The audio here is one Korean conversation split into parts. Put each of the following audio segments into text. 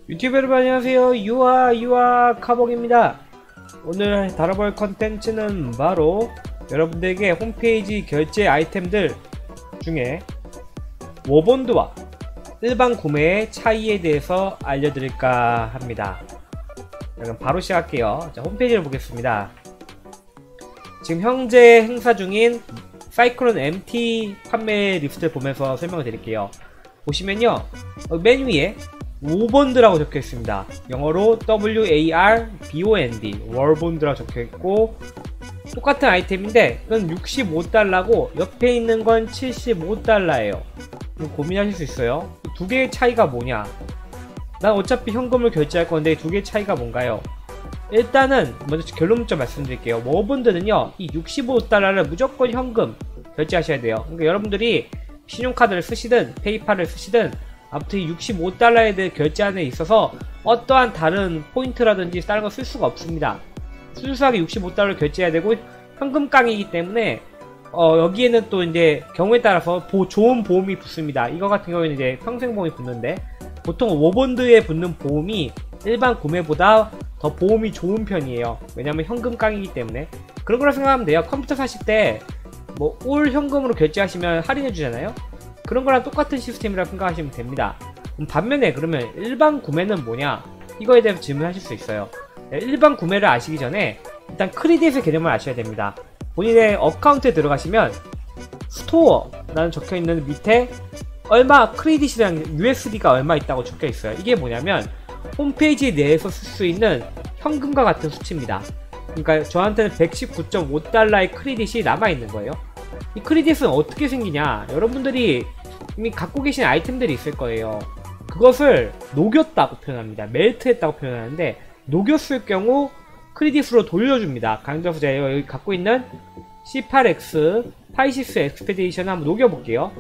유튜브 여러분 안녕하세요. 유아 카복입니다. 오늘 다뤄볼 컨텐츠는 바로 여러분들에게 홈페이지 결제 아이템들 중에 워본드와 일반 구매의 차이에 대해서 알려드릴까 합니다. 그럼 바로 시작할게요. 자, 홈페이지를 보겠습니다. 지금 현재 행사 중인 사이클론 MT 판매 리스트를 보면서 설명을 드릴게요. 보시면요, 맨 위에 워본드라고 적혀 있습니다. 영어로 WARBOND 워본드라고 적혀 있고, 똑같은 아이템인데 이건 65달러고 옆에 있는 건 75달러예요. 고민하실 수 있어요. 두 개의 차이가 뭐냐? 난 어차피 현금을 결제할 건데 두 개의 차이가 뭔가요? 일단은 먼저 결론부터 말씀드릴게요. 워본드는요, 이 65달러를 무조건 현금 결제하셔야 돼요. 그러니까 여러분들이 신용카드를 쓰시든 페이팔을 쓰시든 아무튼 65달러에 대해 결제하는 데 있어서 어떠한 다른 포인트라든지 다른 거 쓸 수가 없습니다. 순수하게 65달러를 결제해야 되고 현금깡이기 때문에 여기에는 또 이제 경우에 따라서 좋은 보험이 붙습니다. 이거 같은 경우에는 이제 평생보험이 붙는데, 보통 워본드에 붙는 보험이 일반 구매보다 더 보험이 좋은 편이에요. 왜냐면 현금깡이기 때문에. 그런 거라 생각하면 돼요. 컴퓨터 사실 때 뭐 올 현금으로 결제하시면 할인해 주잖아요. 그런 거랑 똑같은 시스템이라고 생각하시면 됩니다. 반면에 그러면 일반 구매는 뭐냐? 이거에 대해서 질문하실 수 있어요. 일반 구매를 아시기 전에 일단 크레딧의 개념을 아셔야 됩니다. 본인의 어카운트에 들어가시면 스토어라는 적혀있는 밑에 얼마 크레딧이랑 USD가 얼마 있다고 적혀 있어요. 이게 뭐냐면 홈페이지 내에서 쓸 수 있는 현금과 같은 수치입니다. 그러니까 저한테는 119.5달러의 크레딧이 남아있는 거예요. 이 크레딧은 어떻게 생기냐? 여러분들이 이미 갖고 계신 아이템들이 있을 거예요. 그것을 녹였다고 표현합니다. 멜트했다고 표현하는데, 녹였을 경우 크레딧으로 돌려줍니다. 가령 들어서 제가 여기 갖고 있는 C8X 파이시스 엑스페디션을 한번 녹여볼게요.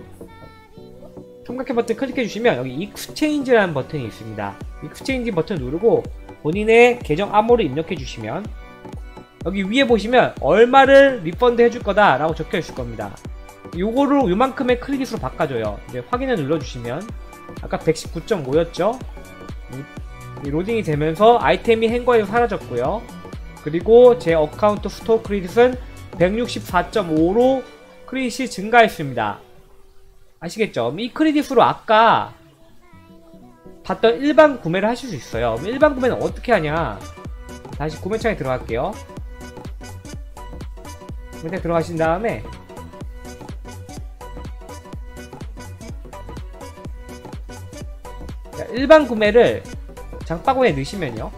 삼각형 버튼 클릭해주시면 여기 익스체인지라는 버튼이 있습니다. 익스체인지 버튼 누르고 본인의 계정 암호를 입력해주시면 여기 위에 보시면 얼마를 리펀드 해줄 거다 라고 적혀 있을 겁니다. 요거를 요만큼의 크레딧으로 바꿔줘요. 이제 확인을 눌러주시면 아까 119.5였죠? 이 로딩이 되면서 아이템이 행거에서 사라졌고요. 그리고 제 어카운트 스토어 크레딧은 164.5로 크레딧이 증가했습니다. 아시겠죠? 이 크레딧으로 아까 봤던 일반 구매를 하실 수 있어요. 일반 구매는 어떻게 하냐? 다시 구매창에 들어갈게요. 구매창에 들어가신 다음에 자, 일반 구매를 장바구니에 넣으시면요,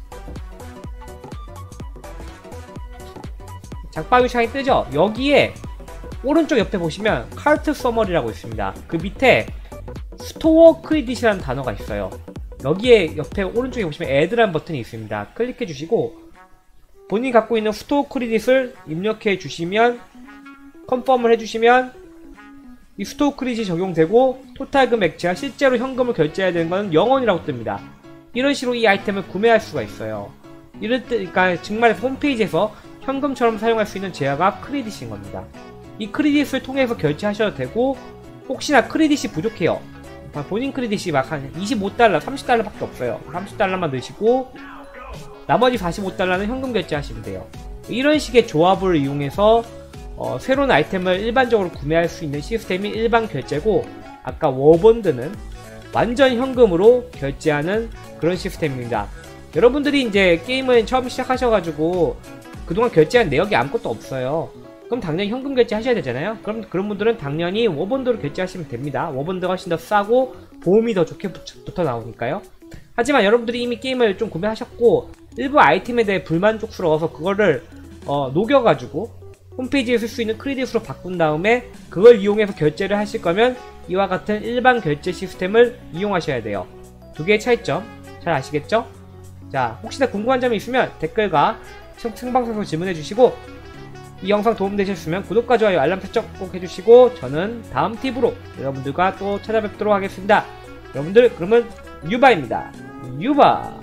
장바구니 창이 뜨죠? 여기에 오른쪽 옆에 보시면 카르트 서머리라고 있습니다. 그 밑에 스토어 크레딧이라는 단어가 있어요. 여기에 옆에 오른쪽에 보시면 애드라는 버튼이 있습니다. 클릭해 주시고 본인이 갖고 있는 스토어 크레딧을 입력해 주시면, 컨펌을 해주시면 이 스토어 크레딧이 적용되고 토탈 금액, 제가 실제로 현금을 결제해야 되는 건 0원이라고 뜹니다. 이런 식으로 이 아이템을 구매할 수가 있어요. 이럴 때, 그러니까 정말 홈페이지에서 현금처럼 사용할 수 있는 제어가 크레딧인 겁니다. 이 크레딧을 통해서 결제하셔도 되고, 혹시나 크레딧이 부족해요. 본인 크레딧이 막 한 25달러, 30달러 밖에 없어요. 30달러만 넣으시고 나머지 45달러는 현금 결제하시면 돼요. 이런 식의 조합을 이용해서 새로운 아이템을 일반적으로 구매할 수 있는 시스템이 일반 결제고, 아까 워본드는 완전 현금으로 결제하는 그런 시스템입니다. 여러분들이 이제 게임을 처음 시작하셔가지고 그동안 결제한 내역이 아무것도 없어요. 그럼 당연히 현금 결제 하셔야 되잖아요. 그럼 그런 분들은 당연히 워본드로 결제하시면 됩니다. 워본드가 훨씬 더 싸고 보험이 더 좋게 붙어 나오니까요. 하지만 여러분들이 이미 게임을 좀 구매하셨고 일부 아이템에 대해 불만족스러워서 그거를 녹여가지고 홈페이지에 쓸 수 있는 크레딧으로 바꾼 다음에 그걸 이용해서 결제를 하실 거면 이와 같은 일반 결제 시스템을 이용하셔야 돼요. 두 개의 차이점 잘 아시겠죠? 자, 혹시나 궁금한 점이 있으면 댓글과 생방송에서 질문해 주시고, 이 영상 도움되셨으면 구독과 좋아요, 알람 설정 꼭 해주시고, 저는 다음 팁으로 여러분들과 또 찾아뵙도록 하겠습니다. 여러분들, 그러면 유바입니다. 유바!